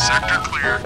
Sector clear.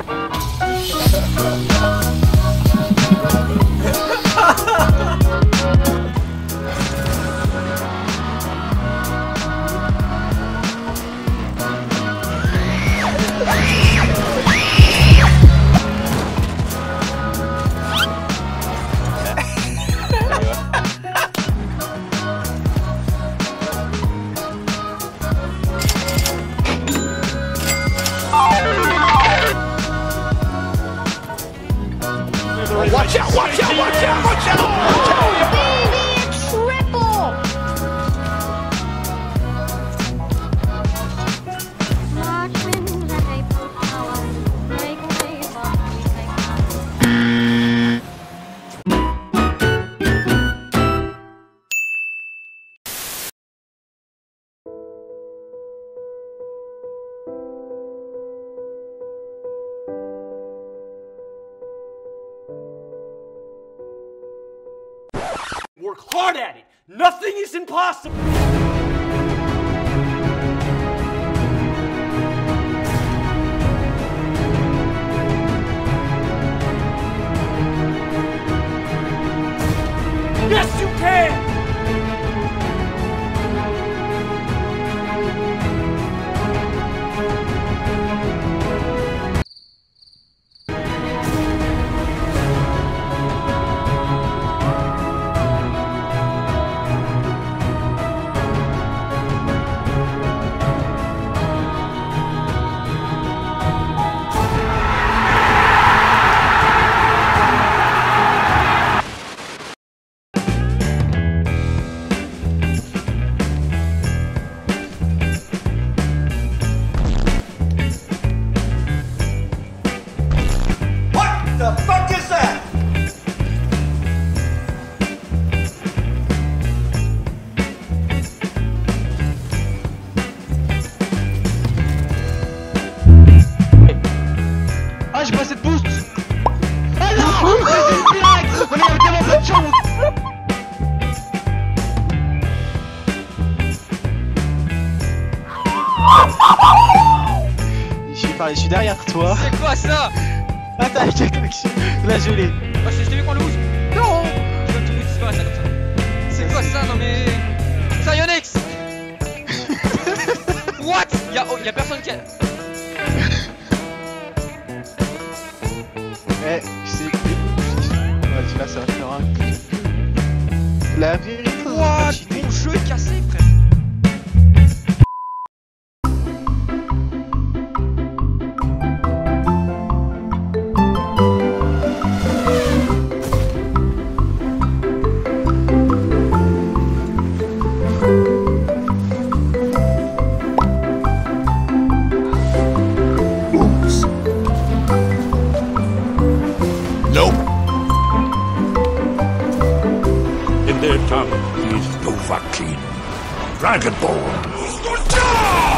Watch out! Watch out! Watch out! Watch out! Baby, triple! Work hard at it! Nothing is impossible! Yes, you can! The fuck is that? Ah, j'ai pas assez de boost. Ah non, direct. On avait tellement pas de chance. Je suis derrière toi. C'est quoi ça? Attends, là je l'ai. Oh, je t'ai vu qu'on le boost. Non. Je veux que tout le monde disparaisse là comme ça. C'est quoi ça? Non mais... Sayonix. What? Y'a personne qui a... Eh, je sais. Ouais, là ça va faire un... La vérité. What? Mon jeu est cassé, frère. Nope. In their tongue, he's Dovahkiin, Dragonborn.